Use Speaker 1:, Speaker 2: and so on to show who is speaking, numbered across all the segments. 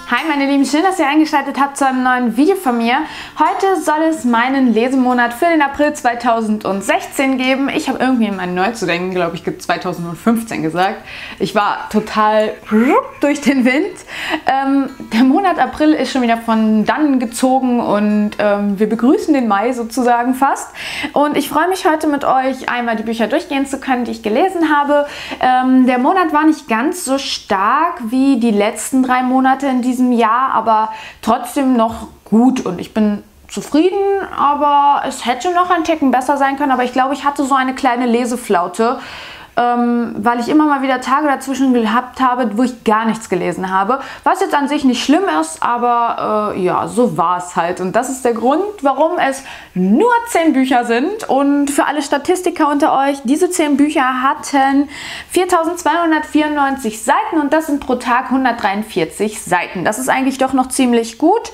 Speaker 1: Hi meine Lieben, schön, dass ihr eingeschaltet habt zu einem neuen Video von mir. Heute soll es meinen Lesemonat für den April 2016 geben. Ich habe irgendwie in meinen Neuzudenken, glaube ich, 2015 gesagt. Ich war total durch den Wind. Der Monat April ist schon wieder von dannen gezogen und wir begrüßen den Mai sozusagen fast. Und ich freue mich heute mit euch einmal die Bücher durchgehen zu können, die ich gelesen habe. Der Monat war nicht ganz so stark wie die letzten 3 Monate in diesem Jahr, aber trotzdem noch gut und ich bin zufrieden, aber es hätte noch ein Ticken besser sein können, aber ich glaube, ich hatte so eine kleine Leseflaute, weil ich immer mal wieder Tage dazwischen gehabt habe, wo ich gar nichts gelesen habe, was jetzt an sich nicht schlimm ist, aber ja, so war es halt und das ist der Grund, warum es nur 10 Bücher sind und für alle Statistiker unter euch, diese 10 Bücher hatten 4294 Seiten und das sind pro Tag 143 Seiten. Das ist eigentlich doch noch ziemlich gut.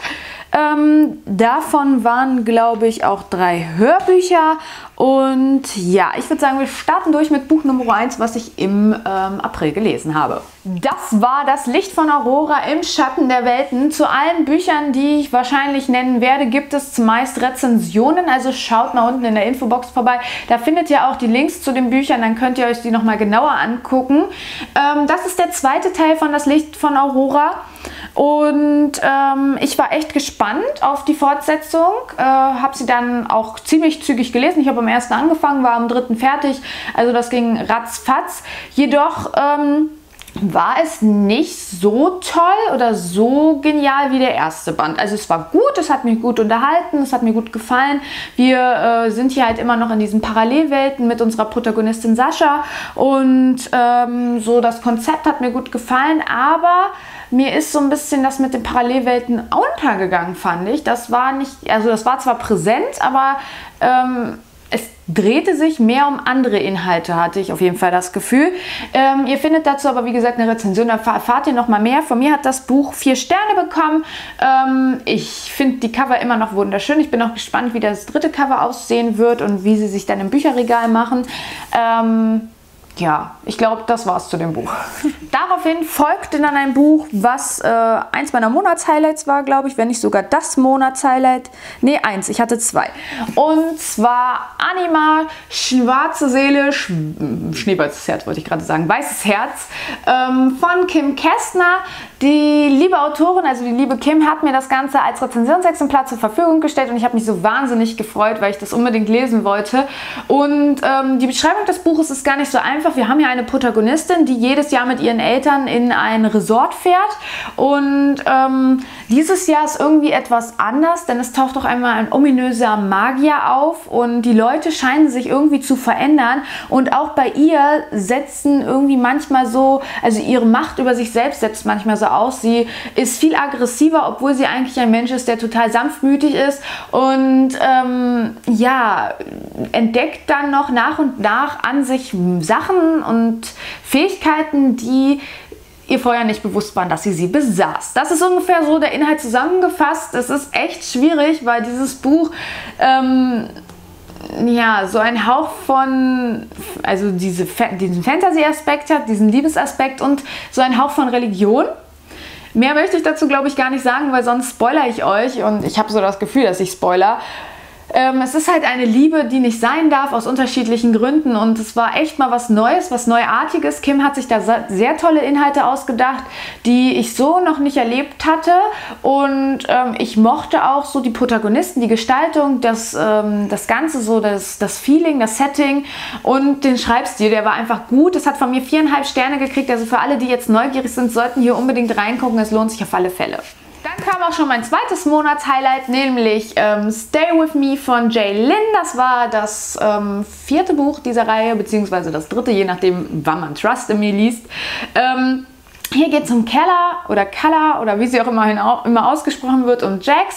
Speaker 1: Davon waren, glaube ich, auch 3 Hörbücher und ja, ich würde sagen, wir starten durch mit Buch Nummer 1, was ich im April gelesen habe. Das war Das Licht von Aurora im Schatten der Welten. Zu allen Büchern, die ich wahrscheinlich nennen werde, gibt es zumeist Rezensionen, also schaut mal unten in der Infobox vorbei. Da findet ihr auch die Links zu den Büchern, dann könnt ihr euch die nochmal genauer angucken. Das ist der zweite Teil von Das Licht von Aurora. Und ich war echt gespannt auf die Fortsetzung, habe sie dann auch ziemlich zügig gelesen. Ich habe am 1. angefangen, war am 3. fertig, also das ging ratzfatz. Jedoch war es nicht so toll oder so genial wie der erste Band. Also es war gut, es hat mich gut unterhalten, es hat mir gut gefallen. Wir sind hier halt immer noch in diesen Parallelwelten mit unserer Protagonistin Sascha und so das Konzept hat mir gut gefallen, aber mir ist so ein bisschen das mit den Parallelwelten untergegangen, fand ich. Das war nicht, also das war zwar präsent, aber es drehte sich mehr um andere Inhalte, hatte ich auf jeden Fall das Gefühl. Ihr findet dazu aber, wie gesagt, eine Rezension, da erfahrt ihr noch mal mehr. Von mir hat das Buch 4 Sterne bekommen. Ich finde die Cover immer noch wunderschön. Ich bin auch gespannt, wie das 3. Cover aussehen wird und wie sie sich dann im Bücherregal machen. Ja, ich glaube, das war's zu dem Buch. Daraufhin folgte dann ein Buch, was eins meiner Monatshighlights war, glaube ich, wenn nicht sogar das Monatshighlight. Ne, eins, ich hatte 2. Und zwar Anima, Schwarze Seele, Schneeweißes Herz wollte ich gerade sagen, Weißes Herz von Kim Kästner. Die liebe Autorin, also die liebe Kim, hat mir das Ganze als Rezensionsexemplar zur Verfügung gestellt und ich habe mich so wahnsinnig gefreut, weil ich das unbedingt lesen wollte. Und die Beschreibung des Buches ist gar nicht so einfach. Wir haben hier eine Protagonistin, die jedes Jahr mit ihren Eltern in ein Resort fährt und dieses Jahr ist irgendwie etwas anders, denn es taucht doch einmal ein ominöser Magier auf und die Leute scheinen sich irgendwie zu verändern und auch bei ihr setzen irgendwie manchmal so, also ihre Macht über sich selbst setzt manchmal so aus. Sie ist viel aggressiver, obwohl sie eigentlich ein Mensch ist, der total sanftmütig ist und ja, entdeckt dann noch nach und nach an sich Sachen und Fähigkeiten, die ihr vorher nicht bewusst waren, dass sie besaß. Das ist ungefähr so der Inhalt zusammengefasst. Es ist echt schwierig, weil dieses Buch ja, so ein Hauch von, also diesen Fantasy-Aspekt hat, diesen Liebesaspekt und so ein Hauch von Religion. Mehr möchte ich dazu, glaube ich, gar nicht sagen, weil sonst spoilere ich euch und ich habe so das Gefühl, dass ich spoiler. Es ist halt eine Liebe, die nicht sein darf, aus unterschiedlichen Gründen und es war echt mal was Neues, was Neuartiges. Kim hat sich da sehr tolle Inhalte ausgedacht, die ich so noch nicht erlebt hatte und ich mochte auch so die Protagonisten, die Gestaltung, das Ganze, so das Feeling, das Setting und den Schreibstil, der war einfach gut. Es hat von mir 4,5 Sterne gekriegt, also für alle, die jetzt neugierig sind, sollten hier unbedingt reingucken, es lohnt sich auf alle Fälle. Dann kam auch schon mein zweites Monatshighlight, nämlich Stay With Me von Jay Lin. Das war das 4. Buch dieser Reihe, beziehungsweise das 3., je nachdem, wann man Trust in Me liest. Hier geht es um Keller oder wie sie auch immer ausgesprochen wird, und Jax.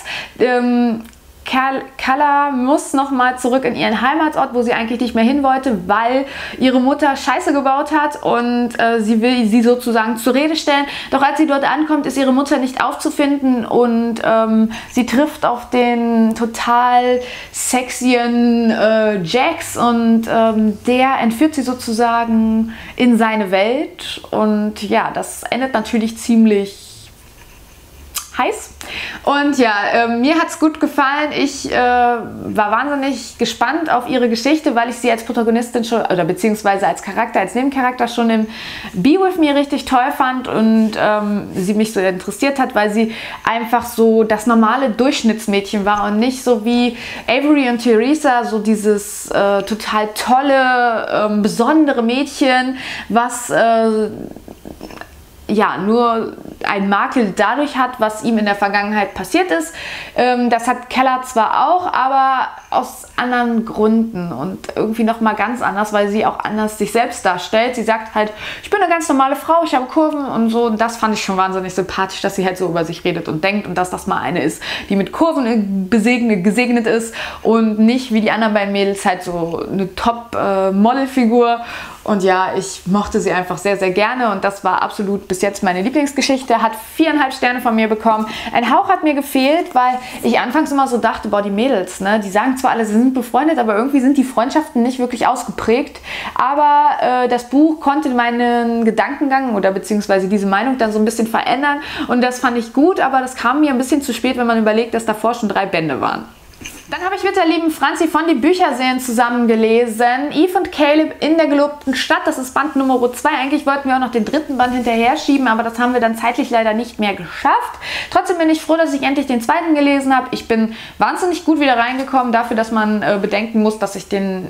Speaker 1: Kala muss nochmal zurück in ihren Heimatort, wo sie eigentlich nicht mehr hin wollte, weil ihre Mutter Scheiße gebaut hat und sie will sie sozusagen zur Rede stellen. Doch als sie dort ankommt, ist ihre Mutter nicht aufzufinden und sie trifft auf den total sexyen Jax und der entführt sie sozusagen in seine Welt und ja, das endet natürlich ziemlich heiß. Und ja, mir hat es gut gefallen. Ich war wahnsinnig gespannt auf ihre Geschichte, weil ich sie als Protagonistin schon, oder beziehungsweise als Charakter, als Nebencharakter schon im Be With Me richtig toll fand und sie mich so interessiert hat, weil sie einfach so das normale Durchschnittsmädchen war und nicht so wie Avery und Theresa, so dieses total tolle, besondere Mädchen, was ja, nur ein Makel dadurch hat, was ihm in der Vergangenheit passiert ist. Das hat Keller zwar auch, aber aus anderen Gründen und irgendwie nochmal ganz anders, weil sie auch anders sich selbst darstellt. Sie sagt halt, ich bin eine ganz normale Frau, ich habe Kurven und so. Und das fand ich schon wahnsinnig sympathisch, dass sie halt so über sich redet und denkt und dass das mal eine ist, die mit Kurven gesegnet ist und nicht wie die anderen beiden Mädels halt so eine Top-Model-Figur. Und ja, ich mochte sie einfach sehr, sehr gerne und das war absolut bis jetzt meine Lieblingsgeschichte. Hat 4,5 Sterne von mir bekommen. Ein Hauch hat mir gefehlt, weil ich anfangs immer so dachte, boah, die Mädels, ne, die sagen zwar alle, sie sind befreundet, aber irgendwie sind die Freundschaften nicht wirklich ausgeprägt. Aber das Buch konnte meinen Gedankengang oder beziehungsweise diese Meinung dann so ein bisschen verändern und das fand ich gut, aber das kam mir ein bisschen zu spät, wenn man überlegt, dass davor schon 3 Bände waren. Dann habe ich mit der lieben Franzi von die Bücherserien zusammen gelesen. Eve und Caleb in der gelobten Stadt, das ist Band Nummer 2. Eigentlich wollten wir auch noch den 3. Band hinterher schieben, aber das haben wir dann zeitlich leider nicht mehr geschafft. Trotzdem bin ich froh, dass ich endlich den 2. gelesen habe. Ich bin wahnsinnig gut wieder reingekommen, dafür, dass man bedenken muss, dass ich den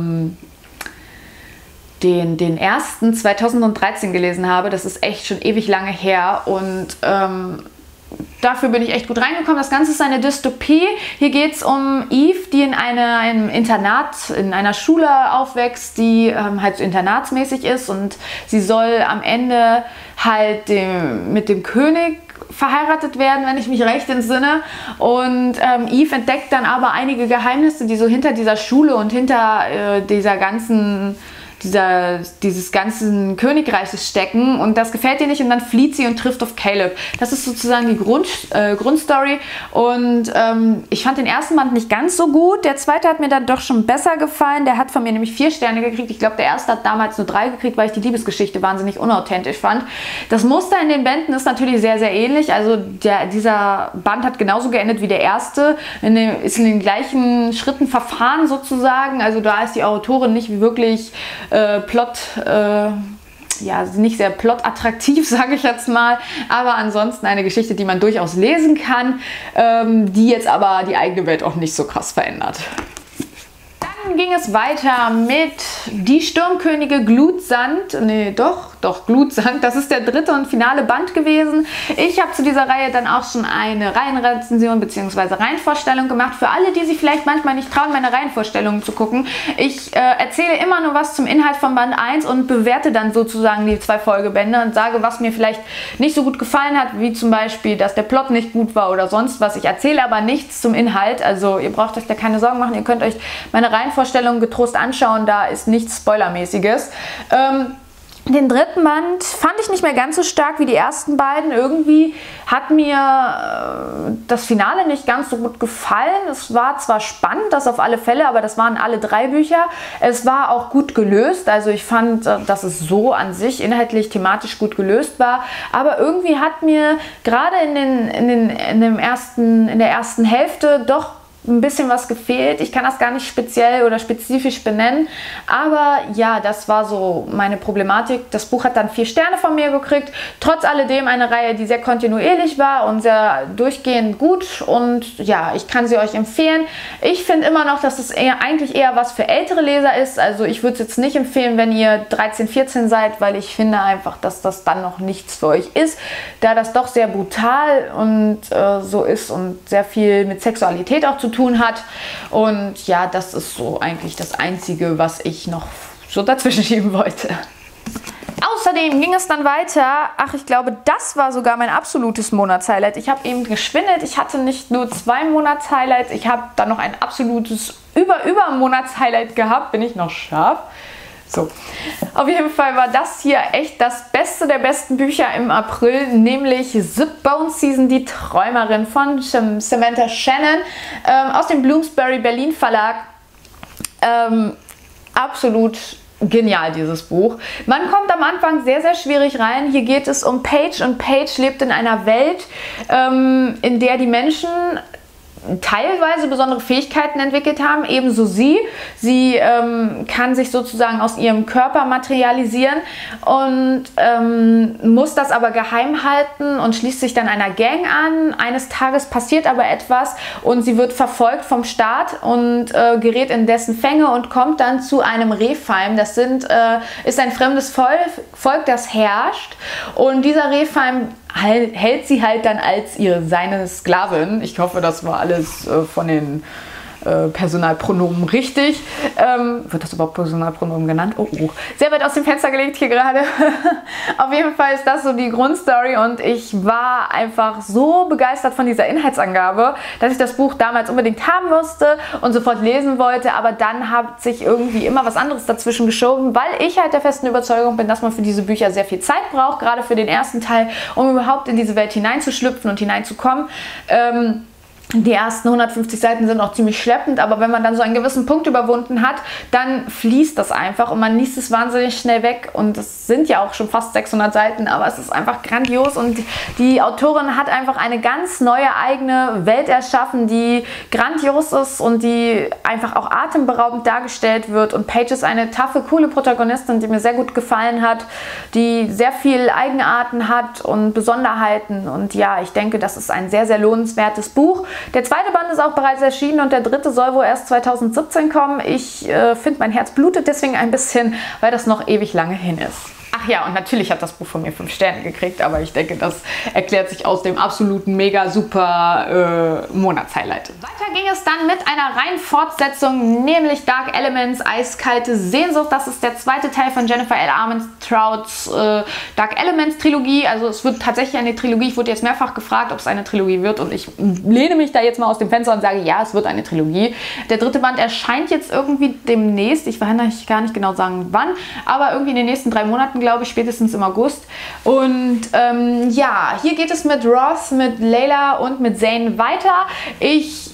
Speaker 1: ersten 2013 gelesen habe. Das ist echt schon ewig lange her und dafür bin ich echt gut reingekommen. Das Ganze ist eine Dystopie. Hier geht es um Eve, die in einem Internat, in einer Schule aufwächst, die halt so internatsmäßig ist und sie soll am Ende halt mit dem König verheiratet werden, wenn ich mich recht entsinne. Und Eve entdeckt dann aber einige Geheimnisse, die so hinter dieser Schule und hinter dieses ganzen Königreiches stecken und das gefällt ihr nicht und dann flieht sie und trifft auf Caleb. Das ist sozusagen die Grundstory und ich fand den ersten Band nicht ganz so gut. Der zweite hat mir dann doch schon besser gefallen. Der hat von mir nämlich 4 Sterne gekriegt. Ich glaube, der erste hat damals nur 3 gekriegt, weil ich die Liebesgeschichte wahnsinnig unauthentisch fand. Das Muster in den Bänden ist natürlich sehr, sehr ähnlich. Also dieser Band hat genauso geendet wie der erste. Ist in den gleichen Schritten verfahren sozusagen. Also da ist die Autorin nicht wirklich nicht sehr plotattraktiv, sage ich jetzt mal, aber ansonsten eine Geschichte, die man durchaus lesen kann, die jetzt aber die eigene Welt auch nicht so krass verändert. Dann ging es weiter mit Die Sturmkönige Glutsand. Nee, doch, Glutsand. Das ist der 3. und finale Band gewesen. Ich habe zu dieser Reihe dann auch schon eine Reihenrezension bzw. Reihenvorstellung gemacht. Für alle, die sich vielleicht manchmal nicht trauen, meine Reihenvorstellungen zu gucken. Ich erzähle immer nur was zum Inhalt von Band 1 und bewerte dann sozusagen die 2 Folgebände und sage, was mir vielleicht nicht so gut gefallen hat, wie zum Beispiel, dass der Plot nicht gut war oder sonst was. Ich erzähle aber nichts zum Inhalt. Also ihr braucht euch da keine Sorgen machen. Ihr könnt euch meine Reihenvorstellungen getrost anschauen. Da ist nichts Spoilermäßiges. Den 3. Band fand ich nicht mehr ganz so stark wie die ersten beiden. Irgendwie hat mir das Finale nicht ganz so gut gefallen. Es war zwar spannend, das auf alle Fälle, aber das waren alle 3 Bücher. Es war auch gut gelöst. Also ich fand, dass es so an sich inhaltlich, thematisch gut gelöst war. Aber irgendwie hat mir gerade in der ersten Hälfte doch ein bisschen was gefehlt. Ich kann das gar nicht speziell oder spezifisch benennen, aber ja, das war so meine Problematik. Das Buch hat dann 4 Sterne von mir gekriegt. Trotz alledem eine Reihe, die sehr kontinuierlich war und sehr durchgehend gut und ja, ich kann sie euch empfehlen. Ich finde immer noch, dass es eigentlich eher was für ältere Leser ist. Also ich würde es jetzt nicht empfehlen, wenn ihr 13, 14 seid, weil ich finde einfach, dass das dann noch nichts für euch ist, da das doch sehr brutal und so ist und sehr viel mit Sexualität auch zu tun hat. Und ja, das ist so eigentlich das Einzige, was ich noch so dazwischen schieben wollte. Außerdem ging es dann weiter. Ach, ich glaube, das war sogar mein absolutes Monatshighlight. Ich habe eben geschwindelt. Ich hatte nicht nur 2 Monatshighlights, ich habe dann noch ein absolutes Übermonatshighlight gehabt. Bin ich noch scharf? So, auf jeden Fall war das hier echt das Beste der besten Bücher im April, nämlich The Bone Season, die Träumerin von Samantha Shannon aus dem Bloomsbury Berlin Verlag. Absolut genial, dieses Buch. Man kommt am Anfang sehr, sehr schwierig rein. Hier geht es um Paige und Paige lebt in einer Welt, in der die Menschen teilweise besondere Fähigkeiten entwickelt haben, ebenso sie. Sie kann sich sozusagen aus ihrem Körper materialisieren und muss das aber geheim halten und schließt sich dann einer Gang an. Eines Tages passiert aber etwas und sie wird verfolgt vom Staat und gerät in dessen Fänge und kommt dann zu einem Refheim. Das ist ein fremdes Volk, das herrscht, und dieser Refheim hält sie halt dann als seine Sklavin. Ich hoffe, das war alles von den Personalpronomen richtig. Wird das überhaupt Personalpronomen genannt? Oh, oh. Sehr weit aus dem Fenster gelegt hier gerade. Auf jeden Fall ist das so die Grundstory und ich war einfach so begeistert von dieser Inhaltsangabe, dass ich das Buch damals unbedingt haben musste und sofort lesen wollte, aber dann hat sich irgendwie immer was anderes dazwischen geschoben, weil ich halt der festen Überzeugung bin, dass man für diese Bücher sehr viel Zeit braucht, gerade für den ersten Teil, um überhaupt in diese Welt hineinzuschlüpfen und hineinzukommen. Die ersten 150 Seiten sind auch ziemlich schleppend, aber wenn man dann so einen gewissen Punkt überwunden hat, dann fließt das einfach und man liest es wahnsinnig schnell weg, und es sind ja auch schon fast 600 Seiten, aber es ist einfach grandios und die Autorin hat einfach eine ganz neue eigene Welt erschaffen, die grandios ist und die einfach auch atemberaubend dargestellt wird, und Paige ist eine taffe, coole Protagonistin, die mir sehr gut gefallen hat, die sehr viel Eigenarten hat und Besonderheiten, und ja, ich denke, das ist ein sehr, sehr lohnenswertes Buch. Der zweite Band ist auch bereits erschienen und der dritte soll wohl erst 2017 kommen. Ich finde, mein Herz blutet deswegen ein bisschen, weil das noch ewig lange hin ist. Ach ja, und natürlich hat das Buch von mir 5 Sterne gekriegt, aber ich denke, das erklärt sich aus dem absoluten mega super Monatshighlight. Weiter ging es dann mit einer reinen Fortsetzung, nämlich Dark Elements, Eiskalte Sehnsucht. Das ist der zweite Teil von Jennifer L. Armentrouds Dark Elements Trilogie. Also es wird tatsächlich eine Trilogie. Ich wurde jetzt mehrfach gefragt, ob es eine Trilogie wird, und ich lehne mich da jetzt mal aus dem Fenster und sage, ja, es wird eine Trilogie. Der dritte Band erscheint jetzt irgendwie demnächst. Ich kann gar nicht genau sagen, wann, aber irgendwie in den nächsten 3 Monaten, glaube ich, spätestens im August. Und ja, hier geht es mit Ross, mit Layla und mit Zane weiter. Ich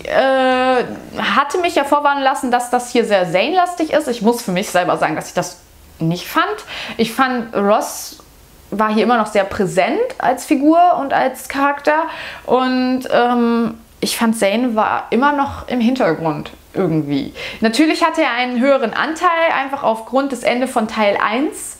Speaker 1: hatte mich ja vorwarnen lassen, dass das hier sehr Zane-lastig ist. Ich muss für mich selber sagen, dass ich das nicht fand. Ich fand, Ross war hier immer noch sehr präsent als Figur und als Charakter, und ich fand, Zane war immer noch im Hintergrund irgendwie. Natürlich hatte er einen höheren Anteil, einfach aufgrund des Ende von Teil 1,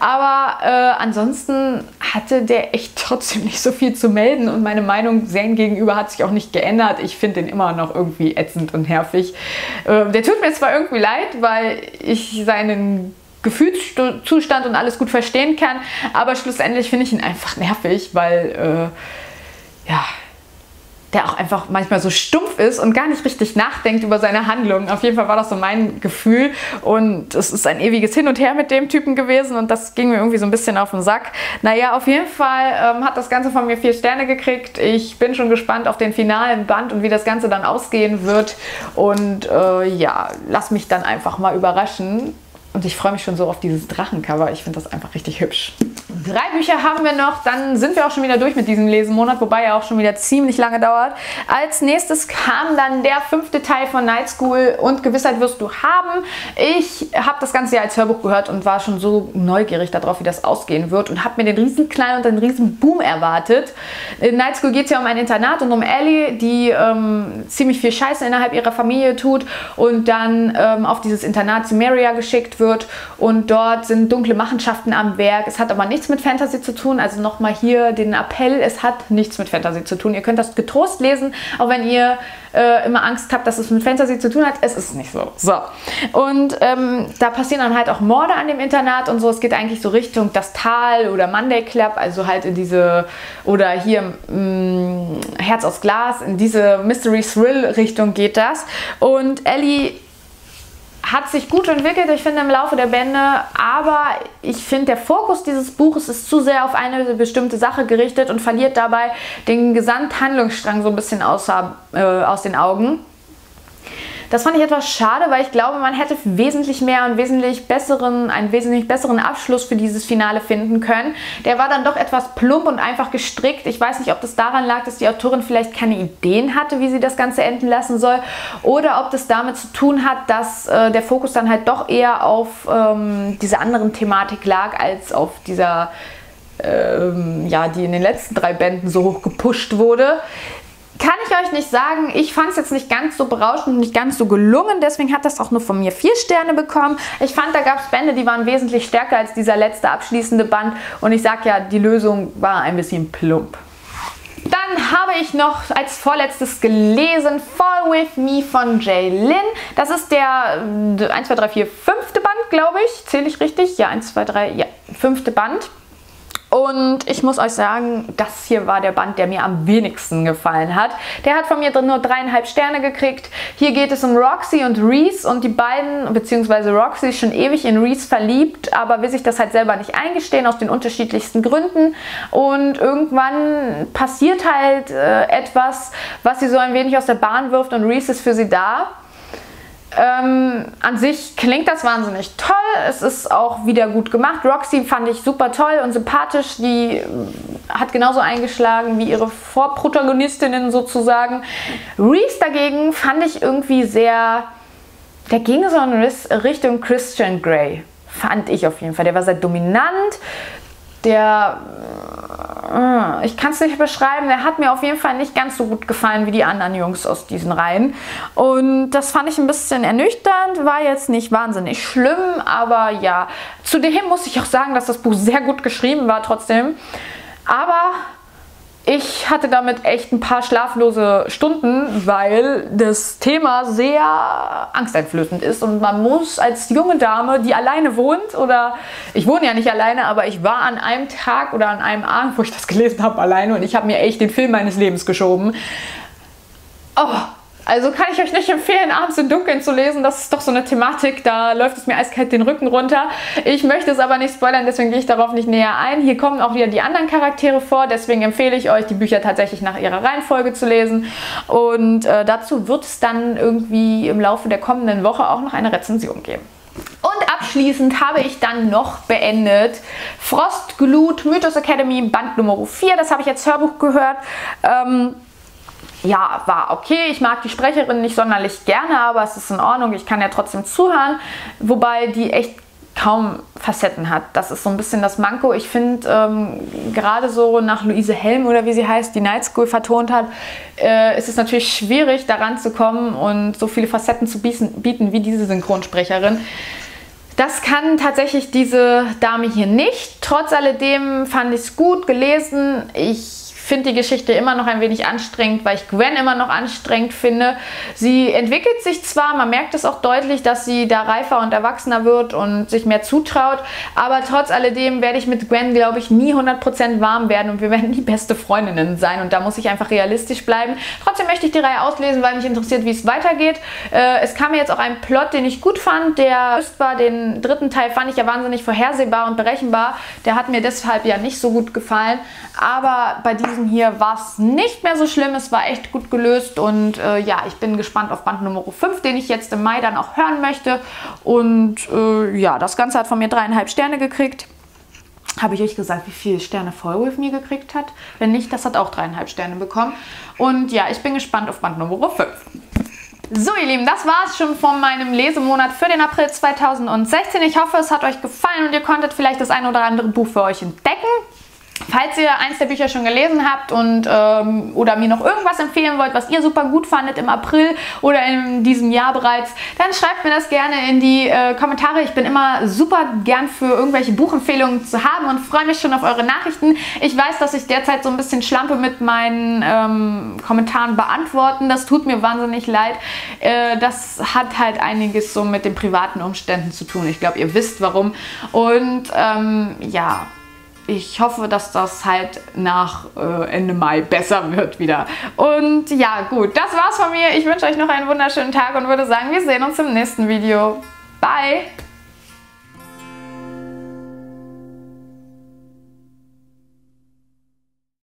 Speaker 1: aber ansonsten hatte der echt trotzdem nicht so viel zu melden, und meine Meinung Zane gegenüber hat sich auch nicht geändert. Ich finde den immer noch irgendwie ätzend und nervig. Der tut mir zwar irgendwie leid, weil ich seinen Gefühlszustand und alles gut verstehen kann, aber schlussendlich finde ich ihn einfach nervig, weil ja, der auch einfach manchmal so stumpf ist und gar nicht richtig nachdenkt über seine Handlungen. Auf jeden Fall war das so mein Gefühl, und es ist ein ewiges Hin und Her mit dem Typen gewesen, und das ging mir irgendwie so ein bisschen auf den Sack. Naja, auf jeden Fall hat das Ganze von mir 4 Sterne gekriegt. Ich bin schon gespannt auf den finalen Band und wie das Ganze dann ausgehen wird, und ja, lass mich dann einfach mal überraschen. Und ich freue mich schon so auf dieses Drachencover. Ich finde das einfach richtig hübsch. 3 Bücher haben wir noch, dann sind wir auch schon wieder durch mit diesem Lesemonat, wobei er auch schon wieder ziemlich lange dauert. Als nächstes kam dann der 5. Teil von Night School und Gewissheit wirst du haben. Ich habe das Ganze ja als Hörbuch gehört und war schon so neugierig darauf, wie das ausgehen wird, und habe mir den riesen Knall und den riesen Boom erwartet. In Night School geht es ja um ein Internat und um Ellie, die ziemlich viel Scheiße innerhalb ihrer Familie tut und dann auf dieses Internat zu Maria geschickt wird, und dort sind dunkle Machenschaften am Werk. Es hat aber nichts mit Fantasy zu tun, also nochmal hier den Appell, es hat nichts mit Fantasy zu tun. Ihr könnt das getrost lesen, auch wenn ihr immer Angst habt, dass es mit Fantasy zu tun hat. Es ist nicht so. So. Und da passieren dann halt auch Morde an dem Internat und so. Es geht eigentlich so Richtung das Tal oder Monday Club, also halt in diese, oder hier Herz aus Glas, in diese Mystery-Thrill-Richtung geht das. Und Ellie hat sich gut entwickelt, ich finde, im Laufe der Bände, aber ich finde, der Fokus dieses Buches ist zu sehr auf eine bestimmte Sache gerichtet und verliert dabei den Gesamthandlungsstrang so ein bisschen aus den Augen. Das fand ich etwas schade, weil ich glaube, man hätte wesentlich mehr und einen wesentlich besseren Abschluss für dieses Finale finden können. Der war dann doch etwas plump und einfach gestrickt. Ich weiß nicht, ob das daran lag, dass die Autorin vielleicht keine Ideen hatte, wie sie das Ganze enden lassen soll, oder ob das damit zu tun hat, dass der Fokus dann halt doch eher auf dieser anderen Thematik lag, als auf dieser, ja, die in den letzten 3 Bänden so hoch gepusht wurde. Kann ich euch nicht sagen. Ich fand es jetzt nicht ganz so berauschend und nicht ganz so gelungen. Deswegen hat das auch nur von mir 4 Sterne bekommen. Ich fand, da gab es Bände, die waren wesentlich stärker als dieser letzte abschließende Band. Und ich sag ja, die Lösung war ein bisschen plump. Dann habe ich noch als vorletztes gelesen Fall With Me von Jay Lin. Das ist der 1, 2, 3, 4, 5. Band, glaube ich. Zähle ich richtig? Ja, 1, 2, 3, ja, 5. Band. Und ich muss euch sagen, das hier war der Band, der mir am wenigsten gefallen hat. Der hat von mir nur 3,5 Sterne gekriegt. Hier geht es um Roxy und Reese und die beiden, beziehungsweise Roxy ist schon ewig in Reese verliebt, aber will sich das halt selber nicht eingestehen, aus den unterschiedlichsten Gründen. Und irgendwann passiert halt etwas, was sie so ein wenig aus der Bahn wirft und Reese ist für sie da. An sich klingt das wahnsinnig toll, es ist auch wieder gut gemacht. Roxy fand ich super toll und sympathisch, die hat genauso eingeschlagen wie ihre Vorprotagonistinnen sozusagen. Reese dagegen fand ich irgendwie sehr, der ging so in Richtung Christian Grey, fand ich auf jeden Fall. Der war sehr dominant, ich kann es nicht beschreiben, der hat mir auf jeden Fall nicht ganz so gut gefallen wie die anderen Jungs aus diesen Reihen. Und das fand ich ein bisschen ernüchternd, war jetzt nicht wahnsinnig schlimm, aber ja, zudem muss ich auch sagen, dass das Buch sehr gut geschrieben war trotzdem. Aber ich hatte damit echt ein paar schlaflose Stunden, weil das Thema sehr angsteinflößend ist und man muss als junge Dame, die alleine wohnt, oder ich wohne ja nicht alleine, aber ich war an einem Tag oder an einem Abend, wo ich das gelesen habe, alleine und ich habe mir echt den Film meines Lebens geschoben. Oh, also kann ich euch nicht empfehlen, abends im Dunkeln zu lesen. Das ist doch so eine Thematik, da läuft es mir eiskalt den Rücken runter. Ich möchte es aber nicht spoilern, deswegen gehe ich darauf nicht näher ein. Hier kommen auch wieder die anderen Charaktere vor, deswegen empfehle ich euch, die Bücher tatsächlich nach ihrer Reihenfolge zu lesen. Und dazu wird es dann irgendwie im Laufe der kommenden Woche auch noch eine Rezension geben. Und abschließend habe ich dann noch beendet Frostglut, Mythos Academy, Band Nummer 4. Das habe ich als Hörbuch gehört. Ja, war okay. Ich mag die Sprecherin nicht sonderlich gerne, aber es ist in Ordnung. Ich kann ja trotzdem zuhören, wobei die echt kaum Facetten hat. Das ist so ein bisschen das Manko. Ich finde, gerade so nach Luise Helm oder wie sie heißt, die Night School vertont hat, ist es natürlich schwierig, daran zu kommen und so viele Facetten zu bieten wie diese Synchronsprecherin. Das kann tatsächlich diese Dame hier nicht. Trotz alledem fand ich es gut gelesen. Ich finde die Geschichte immer noch ein wenig anstrengend, weil ich Gwen immer noch anstrengend finde. Sie entwickelt sich zwar, man merkt es auch deutlich, dass sie da reifer und erwachsener wird und sich mehr zutraut, aber trotz alledem werde ich mit Gwen, glaube ich, nie 100% warm werden und wir werden nie beste Freundinnen sein und da muss ich einfach realistisch bleiben. Trotzdem möchte ich die Reihe auslesen, weil mich interessiert, wie es weitergeht. Es kam mir jetzt auch ein Plot, den ich gut fand, der war, den 3. Teil fand ich ja wahnsinnig vorhersehbar und berechenbar. Der hat mir deshalb ja nicht so gut gefallen, aber bei diesem hier war es nicht mehr so schlimm, es war echt gut gelöst und ja, ich bin gespannt auf Band Nummer 5, den ich jetzt im Mai dann auch hören möchte und ja, das Ganze hat von mir 3,5 Sterne gekriegt. Habe ich euch gesagt, wie viele Sterne Fall With Me gekriegt hat? Wenn nicht, das hat auch 3,5 Sterne bekommen und ja, ich bin gespannt auf Band Nummer 5. So ihr Lieben, das war es schon von meinem Lesemonat für den April 2016. Ich hoffe, es hat euch gefallen und ihr konntet vielleicht das ein oder andere Buch für euch entdecken. Falls ihr eins der Bücher schon gelesen habt und oder mir noch irgendwas empfehlen wollt, was ihr super gut fandet im April oder in diesem Jahr bereits, dann schreibt mir das gerne in die Kommentare. Ich bin immer super gern für irgendwelche Buchempfehlungen zu haben und freue mich schon auf eure Nachrichten. Ich weiß, dass ich derzeit so ein bisschen schlampe mit meinen Kommentaren beantworten. Das tut mir wahnsinnig leid. Das hat halt einiges so mit den privaten Umständen zu tun. Ich glaube, ihr wisst warum. Und ja, ich hoffe, dass das halt nach Ende Mai besser wird wieder. Und ja, gut, das war's von mir. Ich wünsche euch noch einen wunderschönen Tag und würde sagen, wir sehen uns im nächsten Video. Bye!